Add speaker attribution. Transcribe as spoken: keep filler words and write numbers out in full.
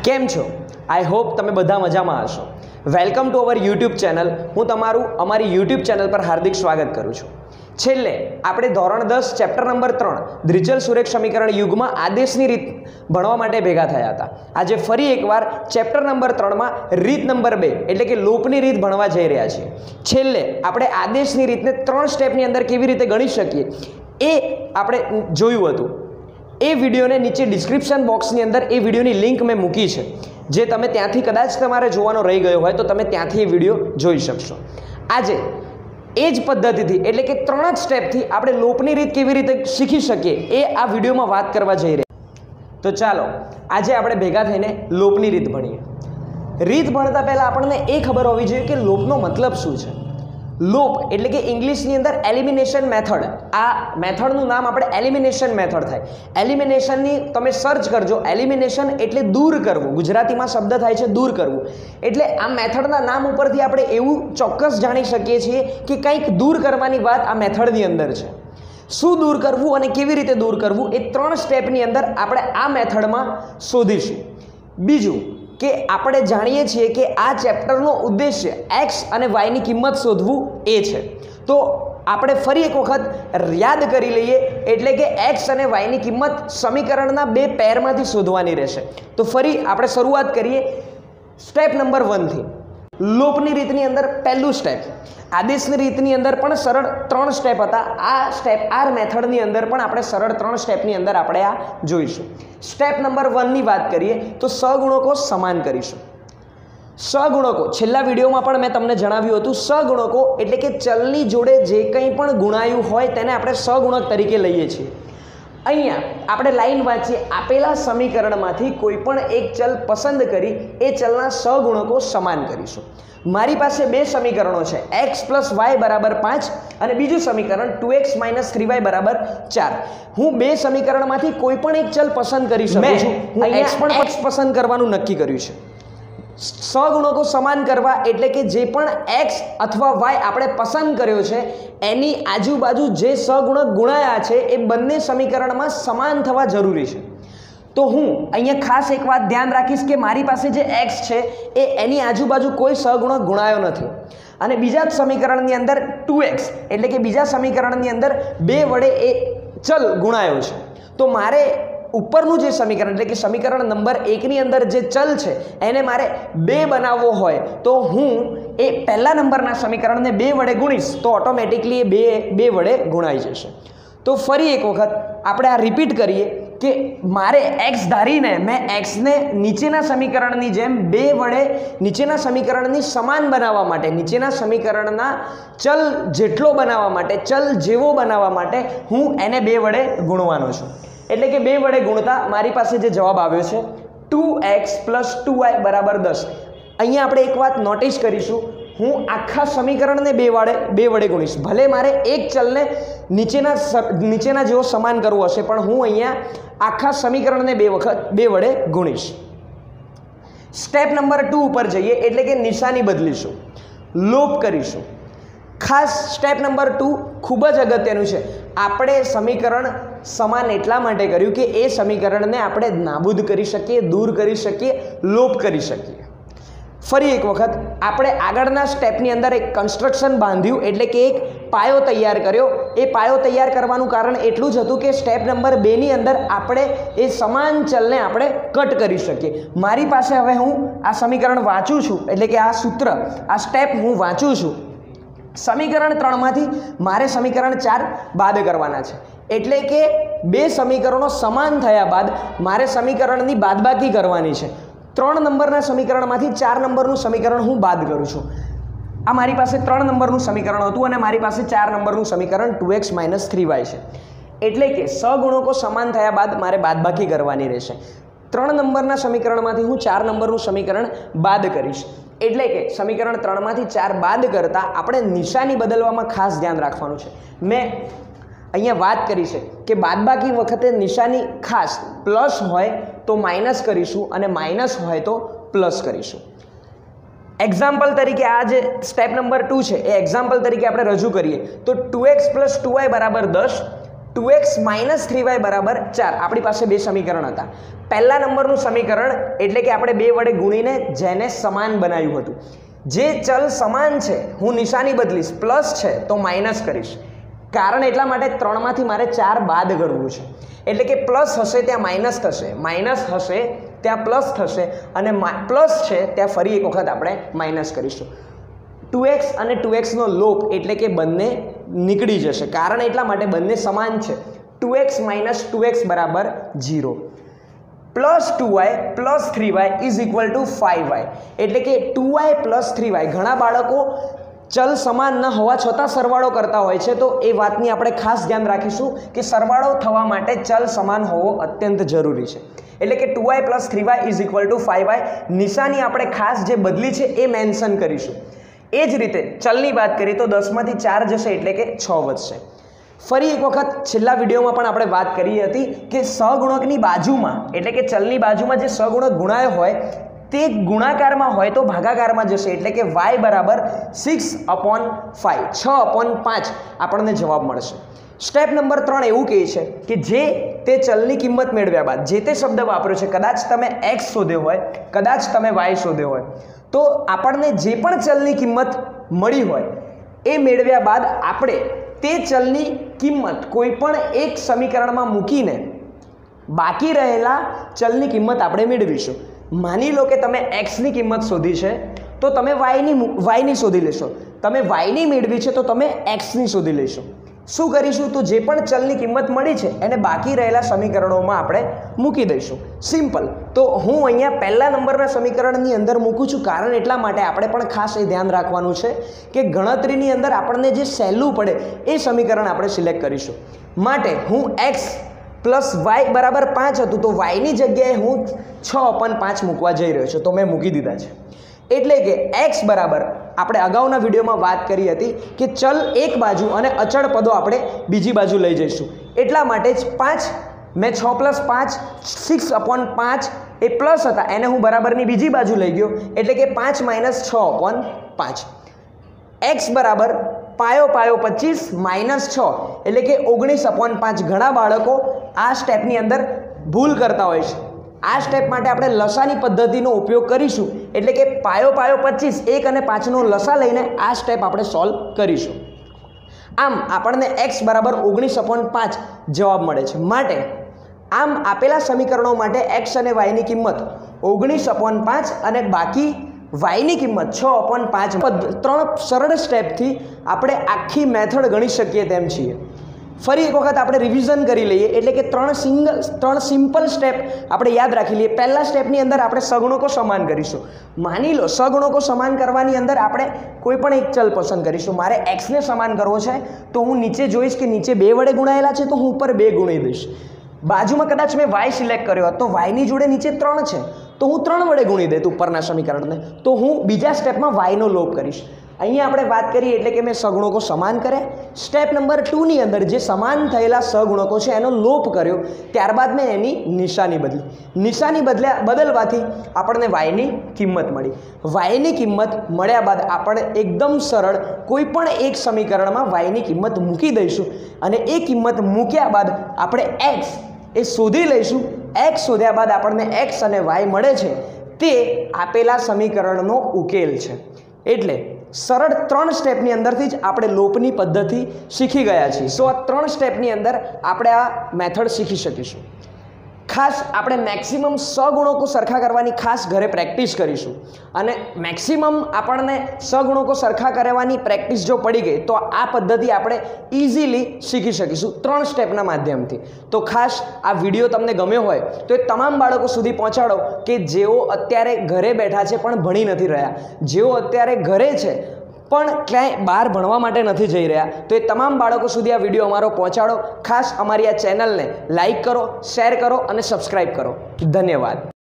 Speaker 1: કેમ છો? I hope તમે બધા મજામાં હશો. Welcome to our YouTube channel. હું તમારું અમારી યુટ્યુબ ચેનલ પર હાર્દિક સ્વાગત કરું છું. છેલ્લે આપણે ધોરણ દસ ચેપ્ટર નંબર ત્રણ દ્વિચલ સુરેખ સમીકરણ યુગમાં આદેશની રીત ભણવા માટે ભેગા થયા હતા. આજે ફરી એકવાર ચેપ્ટર નંબર ત્રણમાં રીત નંબર બે એટલે કે લોપની રીત ભણવા જઈ રહ્યા છીએ. છેલ્લે આપણે આદેશની રીતને ત્રણ સ્ટેપની અંદર કેવી રીતે ગણી શકીએ એ આપણે જોયું હતું. એ વિડીયોને નીચે ડિસ્ક્રિપ્શન બોક્સની અંદર એ વિડીયોની લિંક મેં મૂકી છે, જે તમે ત્યાંથી કદાચ તમારે જોવાનો રહી ગયો હોય તો તમે ત્યાંથી એ વિડીયો જોઈ શકશો. આજે એ જ પદ્ધતિથી એટલે કે ત્રણ જ સ્ટેપથી આપણે લોપની રીત કેવી રીતે શીખી શકીએ એ આ વિડીયોમાં વાત કરવા જઈ રહ્યા. તો ચાલો આજે આપણે ભેગા થઈને લોપની રીત ભણીએ. રીત ભણતા પહેલાં આપણને એ ખબર હોવી જોઈએ કે લોપનો મતલબ શું છે. લોપ એટલે કે ઇંગ્લિશની અંદર એલિમિનેશન મેથડ. આ મેથડનું નામ આપણે એલિમિનેશન મેથડ થાય. એલિમિનેશનની તમે સર્ચ કરજો. એલિમિનેશન એટલે દૂર કરવું. ગુજરાતીમાં શબ્દ થાય છે દૂર કરવું. એટલે આ મેથડના નામ ઉપરથી આપણે એવું ચોક્કસ જાણી શકીએ છીએ કે કંઈક દૂર કરવાની વાત આ મેથડની અંદર છે. શું દૂર કરવું અને કેવી રીતે દૂર કરવું એ ત્રણ સ્ટેપની અંદર આપણે આ મેથડમાં શોધીશું. બીજું કે આપણે જાણીએ છીએ કે આ ચેપ્ટરનો ઉદ્દેશ્ય એક્સ અને વાયની કિંમત શોધવું એ છે. તો આપણે ફરી એક વખત યાદ કરી લઈએ એટલે કે એક્સ અને વાયની કિંમત સમીકરણના બે પેરમાંથી શોધવાની રહેશે. તો ફરી આપણે શરૂઆત કરીએ સ્ટેપ નંબર વનથી. લોપની રીતની અંદર પહેલું સ્ટેપ. આદેશની રીતની અંદર પણ સરળ ત્રણ સ્ટેપ હતા. આ સ્ટેપ આર મેથડની અંદર પણ આપણે સરળ ત્રણ સ્ટેપની અંદર આપણે આ જોઈશું. સ્ટેપ નંબર વનની વાત કરીએ તો સગુણકો સમાન કરીશું. સગુણકો છેલ્લા વિડીયોમાં પણ મેં તમને જણાવ્યું હતું. સગુણકો એટલે કે ચલની જોડે જે કંઈ પણ ગુણાયું હોય તેને આપણે સગુણક તરીકે લઈએ છીએ. અહીંયા આપણે લાઈન વાંચીએ. આપેલા સમીકરણમાંથી કોઈ પણ એક ચલ પસંદ કરી એ ચલના સગુણકો સમાન કરીશું. મારી પાસે બે સમીકરણો છે, એક્સ પ્લસ વાય બરાબર પાંચ અને બીજું સમીકરણ two X minus three Y બરાબર ચાર. હું બે સમીકરણમાંથી કોઈ પણ એક ચલ પસંદ કરી શકું છું. હું એક્સ પણ એક્સ પસંદ કરવાનું નક્કી કર્યું છે. સગુણકો સમાન કરવા એટલે કે જે પણ એક્સ અથવા વાય આપણે પસંદ કર્યો છે એની આજુબાજુ જે સગુણક ગુણાયા છે એ બંને સમીકરણમાં સમાન થવા જરૂરી છે. તો હું અહીંયા ખાસ એક વાત ધ્યાન રાખીશ કે મારી પાસે જે એક્સ છે એ એની આજુબાજુ કોઈ સગુણક ગુણાયો નથી અને બીજા જ સમીકરણની અંદર ટુ એક્સ એટલે કે બીજા સમીકરણની અંદર બે વડે એ ચલ ગુણાયો છે. તો મારે ઉપરનું જે સમીકરણ એટલે કે સમીકરણ નંબર એકની અંદર જે ચલ છે એને મારે બે બનાવવો હોય તો હું એ પહેલા નંબરના સમીકરણને બે વડે ગુણીશ તો ઓટોમેટિકલી એ બે બે વડે ગુણાઈ જશે. તો ફરી એક વખત આપણે આ રિપીટ કરીએ કે મારે એક્સ ધારીને મેં એક્સને નીચેના સમીકરણની જેમ બે વડે નીચેના સમીકરણની સમાન બનાવવા માટે, નીચેના સમીકરણના ચલ જેટલો બનાવવા માટે, ચલ જેવો બનાવવા માટે હું એને બે વડે ગુણવાનો છું. એટલે કે બે વડે ગુણતા મારી પાસે જે જવાબ આવ્યો છે two X plus two Y બરાબર દસ. અહીંયા આપણે એક વાત નોટિસ કરીશું. હું આખા સમીકરણને બે વડે બે વડે ગુણીશ. ભલે મારે એક ચલને નીચેના નીચેના જેવો સમાન કરવો હશે પણ હું અહીંયા આખા સમીકરણને બે વખત બે વડે ગુણીશ. સ્ટેપ નંબર ટુ ઉપર જઈએ એટલે કે નિશાની બદલીશું, લોપ કરીશું. ખાસ સ્ટેપ નંબર ટુ ખૂબ જ અગત્યનું છે. આપણે સમીકરણ સમાન એટલા માટે કર્યું કે એ સમીકરણને આપણે નાબૂદ કરી શકીએ, દૂર કરી શકીએ, લોપ કરી શકીએ. ફરી એક વખત આપણે આગળના સ્ટેપની અંદર એક કન્સ્ટ્રક્શન બાંધ્યું એટલે કે એક પાયો તૈયાર કર્યો. એ પાયો તૈયાર કરવાનું કારણ એટલું જ હતું કે સ્ટેપ નંબર બેની અંદર આપણે એ સમાન ચલને આપણે કટ કરી શકીએ. મારી પાસે હવે હું આ સમીકરણ વાંચું છું એટલે કે આ સૂત્ર આ સ્ટેપ હું વાંચું છું. સમીકરણ ત્રણમાંથી મારે સમીકરણ ચાર બાદ કરવાના છે. એટલે કે બે સમીકરણો સમાન થયા બાદ મારે સમીકરણની બાદબાકી કરવાની છે. ત્રણ નંબરના સમીકરણમાંથી ચાર નંબરનું સમીકરણ હું બાદ કરું છું. આ મારી પાસે ત્રણ નંબરનું સમીકરણ હતું અને મારી પાસે ચાર નંબરનું સમીકરણ two X minus three Y છે. એટલે કે સગુણકો સમાન થયા બાદ મારે બાદબાકી કરવાની રહેશે. ત્રણ નંબરના સમીકરણમાંથી હું ચાર નંબરનું સમીકરણ બાદ કરીશ. એટલે કે સમીકરણ ત્રણમાંથી ચાર બાદ કરતાં આપણે નિશાની બદલવામાં ખાસ ધ્યાન રાખવાનું છે. મેં અહીંયા વાત કરી છે કે બાદબાકી વખતે નિશાની ખાસ પ્લસ હોય તો માઇનસ કરીશું અને માઇનસ હોય તો પ્લસ કરીશું. એક્ઝામ્પલ તરીકે આ જે સ્ટેપ નંબર ટુ છે એ એક્ઝામ્પલ તરીકે આપણે રજૂ કરીએ તો two X plus two Y બરાબર દસ two X minus three Y બરાબર ચાર. આપણી પાસે બે સમીકરણ હતા. પહેલા નંબરનું સમીકરણ એટલે કે આપણે બે વડે ગુણીને જેને સમાન બનાવ્યું હતું. જે ચલ સમાન છે હું નિશાની બદલીશ, પ્લસ છે તો માઇનસ કરીશ. કારણ એટલા માટે ત્રણમાંથી મારે ચાર બાદ કરવું છે. એટલે કે પ્લસ હશે ત્યાં માઇનસ થશે, માઇનસ હશે ત્યાં પ્લસ થશે, અને પ્લસ છે ત્યાં ફરી એક વખત આપણે માઇનસ કરીશું. ટુ એક્સ અને ટુ એક્સનો લોપ એટલે કે બંને નીકળી જશે. કારણ એટલા માટે બંને સમાન છે. Two X minus two X બરાબર zero. Plus two Y plus three Y is equal to five Y. એટલે કે two Y plus three Y. ઘણા બાળકો ચલ સમાન ન હોવા છતાં સરવાળો કરતા હોય છે, તો એ વાતની આપણે ખાસ ધ્યાન રાખીશું કે સરવાળો થવા માટે ચલ સમાન હોવો અત્યંત જરૂરી છે. એટલે કે two Y plus three Y is equal to five Y. નિશાની આપણે ખાસ જે બદલી છે એ મેન્શન કરીશું. એ જ રીતે ચલની વાત કરીએ તો દસમાંથી ચાર જશે એટલે કે છ વધશે. ફરી એક વખત છેલ્લા વિડીયોમાં પણ આપણે વાત કરી હતી કે સહગુણકની બાજુમાં એટલે કે ચલની બાજુમાં જે સહગુણક ગુણાયો હોય તે ગુણાકારમાં હોય તો ભાગાકારમાં જશે. એટલે કે વાય બરાબર સિક્સ અપોન ફાઇવ, છ અપોન પાંચ આપણને જવાબ મળશે. સ્ટેપ નંબર ત્રણ એવું કહે છે કે જે તે ચલની કિંમત મેળવ્યા બાદ જે તે શબ્દ વાપર્યો છે, કદાચ તમે એક્સ શોધ્યો હોય, કદાચ તમે વાય શોધ્યો હોય, તો આપણને જે પણ ચલની કિંમત મળી હોય એ મેળવ્યા બાદ આપણે તે ચલની કિંમત કોઈ પણ એક સમીકરણમાં મૂકીને બાકી રહેલા ચલની કિંમત આપણે મેળવીશું. માની લો કે તમે એક્સની કિંમત શોધી છે તો તમે વાયની વાયની શોધી લેશો, તમે વાયની મેળવી છે તો તમે એક્સની શોધી લેશો. શું કરીશું? તો જે પણ ચલની કિંમત મળી છે એને બાકી રહેલા સમીકરણોમાં આપણે મૂકી દઈશું. સિમ્પલ. તો હું અહીંયા પહેલા નંબરના સમીકરણની અંદર મૂકું છું. કારણ એટલા માટે આપણે પણ ખાસ એ ધ્યાન રાખવાનું છે કે ગણતરીની અંદર આપણને જે સહેલું પડે એ સમીકરણ આપણે સિલેક્ટ કરીશું. માટે હું એક્સ પ્લસ વાય બરાબર પાંચ હતું તો વાયની જગ્યાએ હું છ અપન પાંચ મૂકવા જઈ રહ્યો છું, તો મેં મૂકી દીધા છે. એટલે કે એક્સ બરાબર આપણે અગાઉના વિડીયોમાં વાત કરી હતી કે ચલ એક બાજુ અને અચળ પદો આપણે બીજી બાજુ લઈ જઈશું. એટલા માટે જ પાંચ મેં છ પ્લસ પાંચ સિક્સ અપોન પાંચ એ પ્લસ હતા એને હું બરાબરની બીજી બાજુ લઈ ગયો. એટલે કે પાંચ માઇનસ છ અપોન પાંચ. એક્સ બરાબર પાયો પાયો પચીસ માઇનસ છ એટલે કે ઓગણીસ અપોન પાંચ. ઘણા બાળકો આ સ્ટેપની અંદર ભૂલ કરતા હોય છે. આ સ્ટેપ માટે આપણે લસાની પદ્ધતિનો ઉપયોગ કરીશું. એટલે કે પાયો પાયો પચીસ, એક અને પાંચનો લસા લઈને આ સ્ટેપ આપણે સોલ્વ કરીશું. આમ આપણને એક્સ બરાબર ઓગણીસ અપોન પાંચ જવાબ મળે છે. માટે આમ આપેલા સમીકરણો માટે એક્સ અને વાયની કિંમત ઓગણીસ અપોન પાંચ અને બાકી વાયની કિંમત છ અપોન પાંચ. ત્રણ સરળ સ્ટેપથી આપણે આખી મેથડ ગણી શકીએ તેમ છીએ. ફરી એક વખત આપણે રિવિઝન કરી લઈએ. એટલે કે ત્રણ સિંગલ ત્રણ સિમ્પલ સ્ટેપ આપણે યાદ રાખી લઈએ. પહેલા સ્ટેપની અંદર આપણે સગુણકો સમાન કરીશું. માની લો સગુણકો સમાન કરવાની અંદર આપણે કોઈ પણ એક ચલ પસંદ કરીશું. મારે એક્સને સમાન કરવો છે તો હું નીચે જોઈશ કે નીચે બે વડે ગુણાયેલા છે તો હું ઉપર બે ગુણી દઈશ. બાજુમાં કદાચ મેં વાય સિલેક્ટ કર્યો તો વાયની જોડે નીચે ત્રણ છે તો હું ત્રણ વડે ગુણી દે ઉપરના સમીકરણને, તો હું બીજા સ્ટેપમાં વાયનો લોપ કરીશ. અહીંયા આપણે વાત કરીએ એટલે કે મેં સગુણકો સમાન કર્યા. સ્ટેપ નંબર ટુની અંદર જે સમાન થયેલા સગુણકો છે એનો લોપ કર્યો, ત્યારબાદ મેં એની નિશાની બદલી. નિશાની બદલ્યા બદલવાથી આપણને વાયની કિંમત મળી. વાયની કિંમત મળ્યા બાદ આપણે એકદમ સરળ કોઈ પણ એક સમીકરણમાં વાયની કિંમત મૂકી દઈશું અને એ કિંમત મૂક્યા બાદ આપણે એક્સ એ શોધી લઈશું. એક્સ શોધ્યા બાદ આપણને એક્સ અને વાય મળે છે તે આપેલા સમીકરણનો ઉકેલ છે. એટલે સરળ ત્રણ સ્ટેપની અંદરથી જ આપણે લોપની પદ્ધતિ શીખી ગયા છીએ. સો આ ત્રણ સ્ટેપની અંદર આપણે આ મેથડ શીખી શકીશું. ખાસ આપણે મેક્સિમમ સગુણકો સરખા કરવાની ખાસ ઘરે પ્રેક્ટિસ કરીશું અને મેક્સિમમ આપણને સગુણકો સરખા કરવાની પ્રેક્ટિસ જો પડી ગઈ તો આ પદ્ધતિ આપણે ઇઝીલી શીખી શકીશું ત્રણ સ્ટેપના માધ્યમથી. તો ખાસ આ વિડીયો તમને ગમ્યો હોય તો એ તમામ બાળકો સુધી પહોંચાડો કે જેઓ અત્યારે ઘરે બેઠા છે પણ ભણી નથી રહ્યા, જેઓ અત્યારે ઘરે છે પણ ક્યાંય બહાર ભણવા માટે નથી જઈ રહ્યા, તો એ તમામ બાળકો સુધી આ વિડીયો અમારો પહોંચાડો. ખાસ અમારી આ ચેનલને લાઈક કરો, શેર કરો અને સબસ્ક્રાઈબ કરો. ધન્યવાદ.